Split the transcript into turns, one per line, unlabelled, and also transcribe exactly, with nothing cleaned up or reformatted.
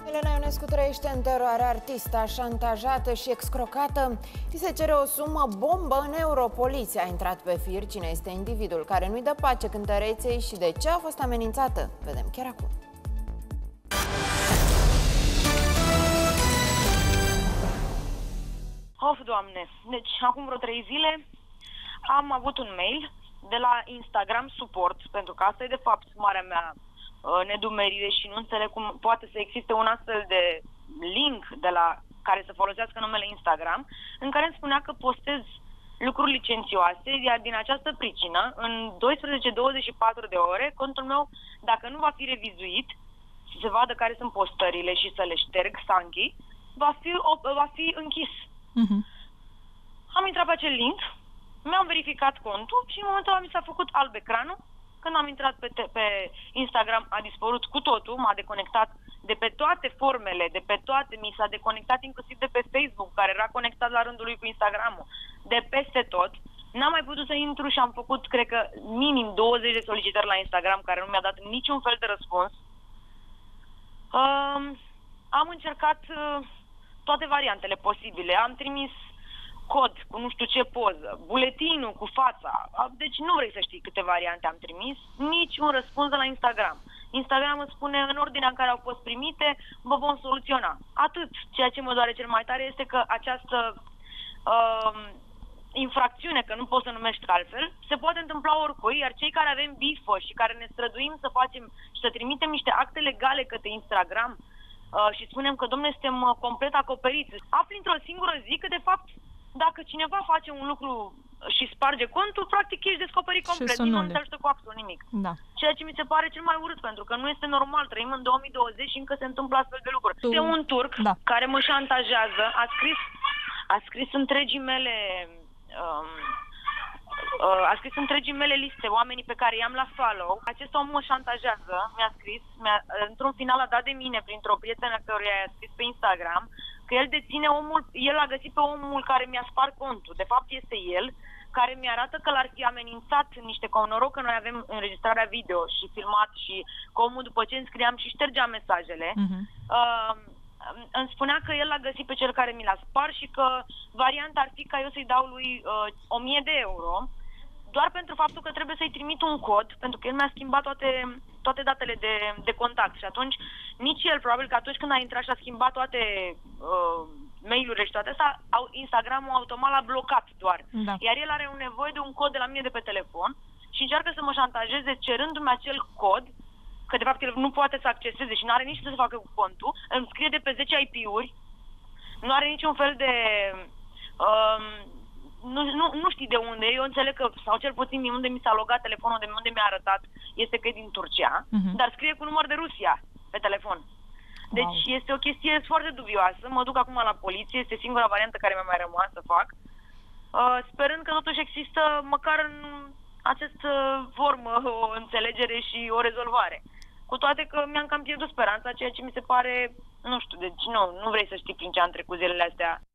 Elena Ionescu trăiește în teroare, artista șantajată și excrocată. Îi se cere o sumă bombă în euro. Poliția a intrat pe fir. Cine este individul care nu-i dă pace cântăreței și de ce a fost amenințată? Vedem chiar acum.
Of, Doamne! Deci, acum vreo trei zile am avut un mail de la Instagram Support, pentru că asta e de fapt marea mea uh, nedumerire și nu înțeleg cum poate să existe un astfel de link de la care să folosească numele Instagram, în care îmi spunea că postez lucruri licențioase, iar din această pricină, în douăsprezece douăzeci și patru de ore, contul meu, dacă nu va fi revizuit, să se vadă care sunt postările și să le șterg, Sanchi, va fi, va fi închis. Uh-huh. Am intrat pe acel link, mi-am verificat contul și în momentul ăla mi s-a făcut alb ecranul. Când am intrat pe, pe Instagram a dispărut cu totul, m-a deconectat de pe toate formele, de pe toate, mi s-a deconectat inclusiv de pe Facebook, care era conectat la rândul lui cu Instagramul, de peste tot. N-am mai putut să intru și am făcut, cred că, minim douăzeci de solicitări la Instagram, care nu mi-a dat niciun fel de răspuns. Uh, am încercat uh, toate variantele posibile, am trimis cod cu nu știu ce poză, buletinul cu fața, deci nu vrei să știi câte variante am trimis, nici un răspuns de la Instagram. Instagram îmi spune în ordinea în care au fost primite, vă vom soluționa. Atât. Ceea ce mă doare cel mai tare este că această uh, infracțiune, că nu poți să numești altfel, se poate întâmpla oricui, iar cei care avem bifă și care ne străduim să facem și să trimitem niște acte legale către Instagram uh, și spunem că, dom'le, suntem uh, complet acoperiți, afli într-o singură zi că, de fapt, dacă cineva face un lucru și sparge contul, practic ești descoperit complet. Nimeni nu te ajută cu absolut nimic.
Da.
Ceea ce mi se pare cel mai urât, pentru că nu este normal. Trăim în două mii douăzeci și încă se întâmplă astfel de lucruri.
Tu...
Este un turc
da.
care mă șantajează, a scris, a scris întregii mele... Um, a scris întregii mele liste, oamenii pe care i-am la follow. Acest om mă șantajează, mi-a scris, mi-a, într-un final a dat de mine printr-o prietenă căruia i-a scris pe Instagram că el deține omul, el a găsit pe omul care mi-a spart contul. De fapt este el care mi-arată că l-ar fi amenințat niște noroc că noi avem înregistrarea video și filmat și că omul după ce îmi scriam și ștergea mesajele, uh-huh. uh, îmi spunea că el l-a găsit pe cel care mi l-a spart și că varianta ar fi ca eu să-i dau lui uh, o mie de euro doar pentru faptul că trebuie să-i trimit un cod, pentru că el mi-a schimbat toate, toate datele de, de contact și atunci nici el, probabil că atunci când a intrat și a schimbat toate uh, mail-urile și toate astea, Instagram-ul automat l-a blocat doar. Da. Iar el are un nevoie de un cod de la mine de pe telefon și încearcă să mă șantajeze cerându-mi acel cod, că de fapt el nu poate să acceseze și nu are nici să se facă cu contul, îmi scrie de pe zece I P-uri, nu are niciun fel de... Uh, Nu, nu, nu știi de unde, eu înțeleg că, sau cel puțin de unde mi s-a logat telefonul, de unde mi-a arătat, este că e din Turcia, uh-huh. dar scrie cu număr de Rusia pe telefon. Deci wow. Este o chestie foarte dubioasă, mă duc acum la poliție, este singura variantă care mi-a mai rămas să fac, uh, sperând că totuși există, măcar în această formă, o înțelegere și o rezolvare. Cu toate că mi-am cam pierdut speranța, ceea ce mi se pare, nu știu, deci nu, nu vrei să știi prin ce am trecut zilele astea.